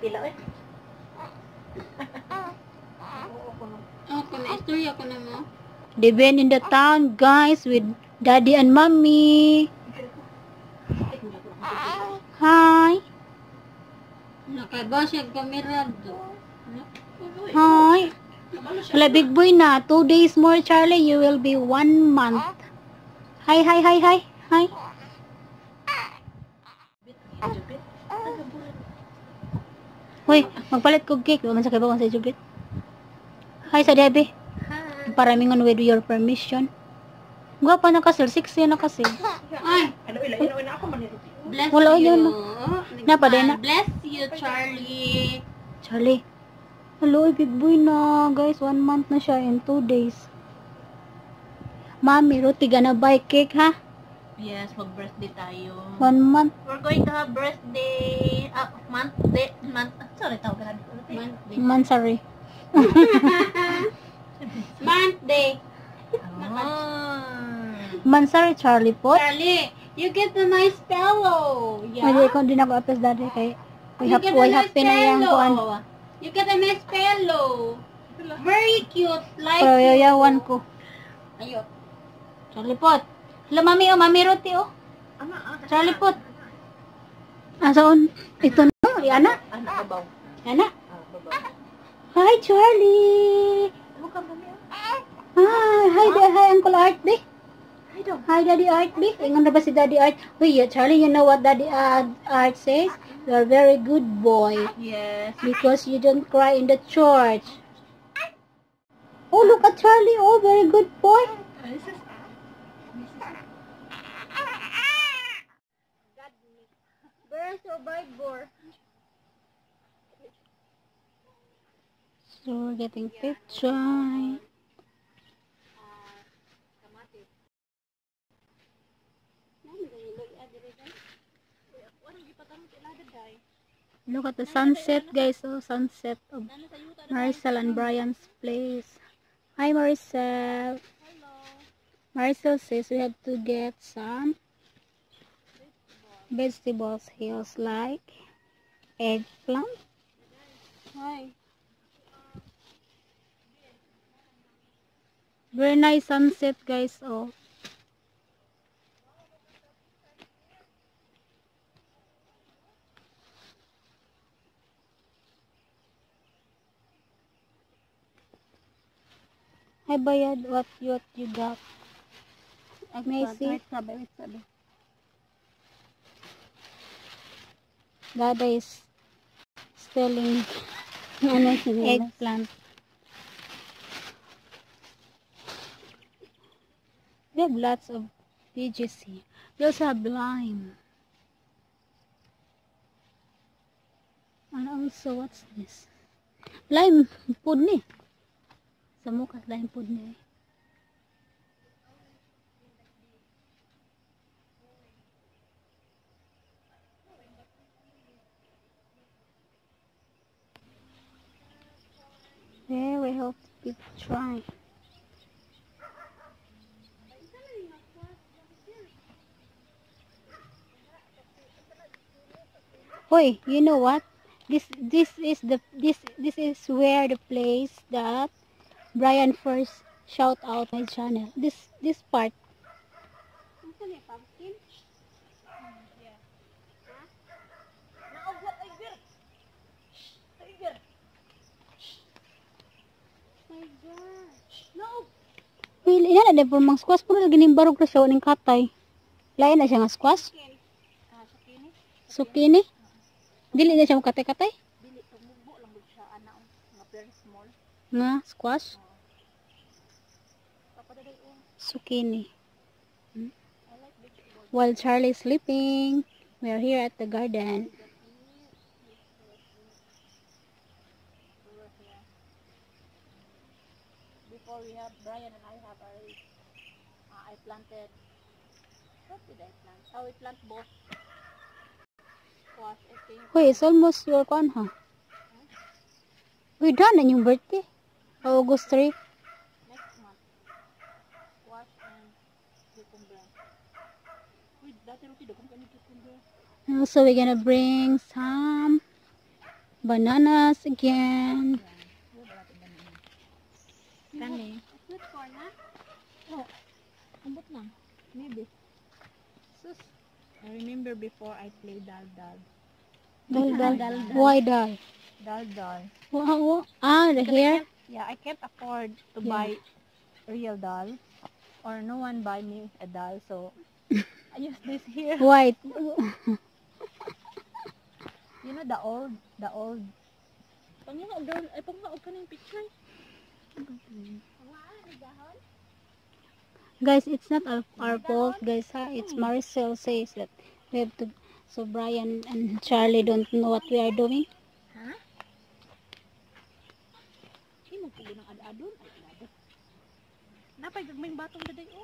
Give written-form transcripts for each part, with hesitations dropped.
pila eh. Ako na istorya ko na mo. They've been in the town, guys, with daddy and mommy. Hi. Nakaiba siya kamera do. Hi. Wala, big boy na. 2 days more, Charlie. You will be 1 month. Hi, hi, hi, hi. Hi. Hoy, magpalit ko cake. Huwag man sa kibawan sa Jubit. Hi sa Debbie. Para mingon with your permission. Gwapa na kasi. 6 na kasi. Ay, Ilo na ako man niruti. bless Wala you. yun. Napa din na. Bless you, Charlie. Charlie. Hello, big boy na. Guys, 1 month na siya in 2 days. Mami, Ruti, gonna buy cake, ha? Yes, mag-birthday tayo. 1 month. We're going to have birthday, sorry, tawag na dito. Mansari. Monday. Mansari, Charlie po. Charlie, you get a nice pillow. Yeah. Hindi ko din ako apes dati kay You get a way nice happy na yung kuan. pillow. You get a nice pillow. Very cute. Like Pero you. yayawan ko. Ayun. Charlie pot. Hello, mami, oh, mami Ruti, oh. Charlie pot. Asaon? Ito na, Yana. Anak babaw. Yana. Babaw. Hi, Charlie. Bukan kami. Hi, Uncle Art, be. Hi daw. Hi, Daddy Art, be. Ingon na ba si Daddy Art? Uy, Charlie, you know what Daddy Art says? You are very good boy. Yes. Because you don't cry in the church. Oh, look at Charlie. Oh, very good boy. Bear survivor. So we're getting picture. Look at the sunset, guys. Oh, sunset of Marisol and Brian's place. Hi, Marisol. Hello. Marisol says we have to get some vegetables here, like eggplant. Hi. Very nice sunset, guys. Oh. Hi, Bayad. What you got? May I see? Dada is selling eggplant. We have lots of PGC. We also have lime. And also, what's this? Lime food ni. Sa mukha, lime food ni. There we hope to try. Hoy, you know what? This is where the place that Brian first shout out my channel. This part. Wait, ina na po mang squash puro lagi ning barog ra siya ning katay. Lain na siya nga squash. Zucchini. Dili na siya mo katay-katay. Dili tumubo lang siya ana nga very small. Nga squash. Zucchini. While Charlie is sleeping, we are here at the garden. Before we have Brian and I have already I planted. What did I plant? Oh, we plant both. Squash, I think. Hoy, it's almost your con, huh? We done na yung birthday. August 3. Next month. Squash and cucumber. Wait, dati ruti daw kung cucumber. So we're gonna bring some Bananas again. Kani. Sweet corn, ha? Oh, ambot lang. Maybe. Sus. I remember before I played dal-dal. Dal. Why dal? Dal-dal. Wow. Ah, the hair. Yeah, I can't afford to Yeah. buy real doll. Or no one buy me a doll, so I use this here. White. You know the old. Panglaog daw, ay panglaog ka ng picture. Guys, it's not our fault, guys, ha? It's Maricel says that we have to, so Brian and Charlie don't know what we are doing. Ha? Imo po ng ad-adon ay labo. Napay gagmayng batong daday oh.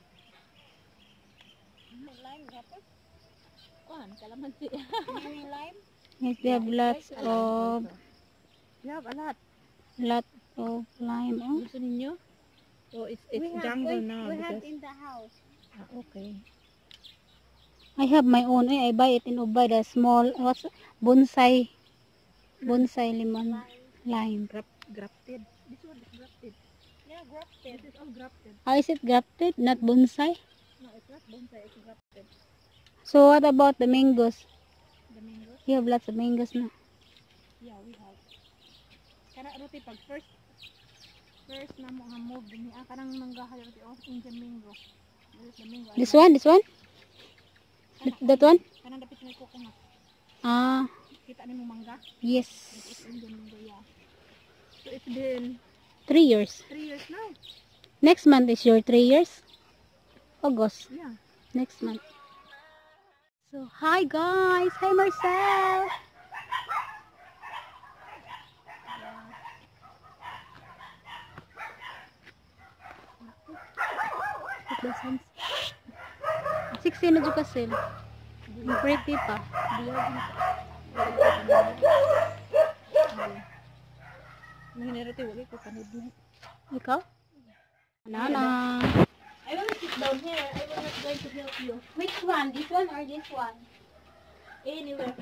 Lime gapon. Kuan, kalamansi. Lime. Yes, we have lots of You have a lot. lime. Oh. Gusto ninyo? Oh, it's jungle now We have because in the house. okay. I have my own. I buy it in Ubay, the small, what's bonsai lemon lime. Grafted. This one is grafted. Yeah, grafted. This is all grafted. How is it grafted, not bonsai? No, it's not bonsai, it's grafted. So what about the mangoes? The mangoes? You have lots of mangoes now. Yeah, we have. Kana roti pag first na mo nga move din niya kanang manggahay roti oh Indian mango. This is the mango. This one? That one? Kanang dapit may coconut. Ah, Kita nimo mangga? yes. It's Indian mango, yeah. So it's been 3 years. 3 years now. Next month is your 3 years. August. Yeah. Next month. So, hi guys! Hi Marcel! Look the sunset. 16 na dyan kasi. Ang pretty pa. Mahina roti wala ko kanid na. Ikaw? Nana. I want to sit down here. I will not going to help you. Which one? This one or this one? Anywhere.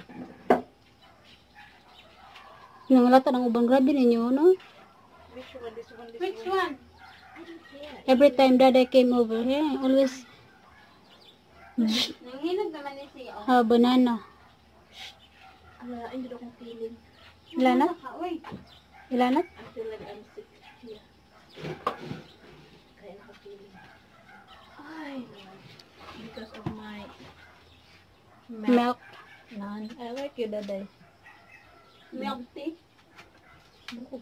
Nangalata ng ubang grabe ninyo, no? Which one? This one? This Which one? one? I don't care. Every time that I came over here, always Nanghinog naman ni siya. banana. Wala, hindi akong feeling. Ilanat? Uy. Ilanat? I feel like I'm sick. Yeah. Kaya naka-feeling. Ay, because of my Milk. None. I like you, Daday. Milk tea. No.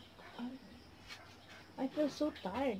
I feel so tired.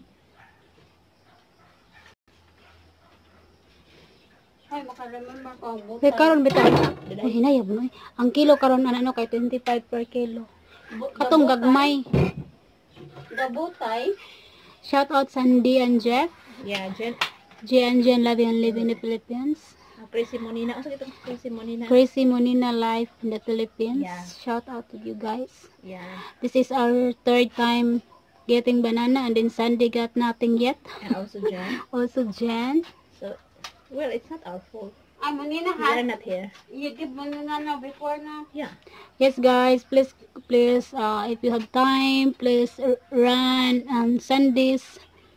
Ay, makaremember ko ang Kaya karon bitaw. Uy, hinayab no. Ang kilo karon ano kay 25 per kilo. Katong gagmay. Gabutay. Shout out Sandy and Jeff. Yeah, Jen. J and Jen live in the Philippines. Crazy Monina. Asa itong Crazy Monina? Crazy Monina live in the Philippines. Yeah. Shout out to you guys. Yeah. This is our 3rd time getting banana and then Sandy got nothing yet. And also Jen. Also Jen. So, well, it's not our fault. Ay, manina We are ha. not here. You give mo na before na. Yeah. Yes guys, please if you have time, please run Sandy's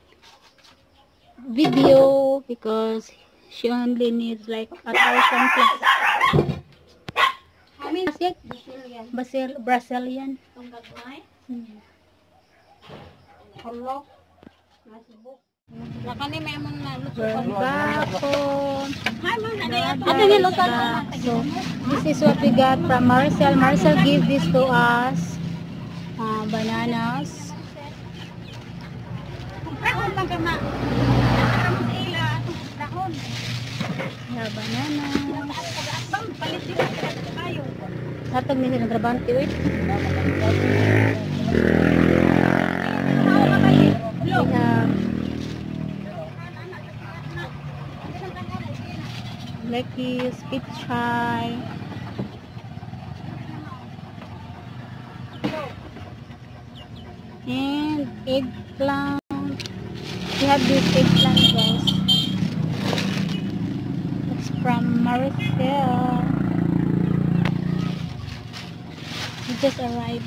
video because she only needs like 1,000 plus. I mean, Kasi Brazilian. itong gagmay. Hello. Nasibok. Nakani may mong nalusok. Bako. Hi, ma'am. Ano nilutan? So, this is what we got from Marcel. Marcel gave this to us. Bananas. Dahon lang ka ma. Karon sa ila dahon. Yeah, bananas. Bang palit dito kayo. Hatag nila ng trabante, wait. We have lettuce, pichay, and eggplant. We have this eggplant, guys. It's from Maricel. just arrived.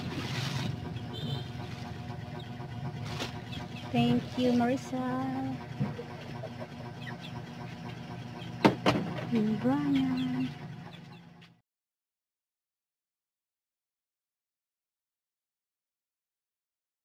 Thank you, Marisol and Brian.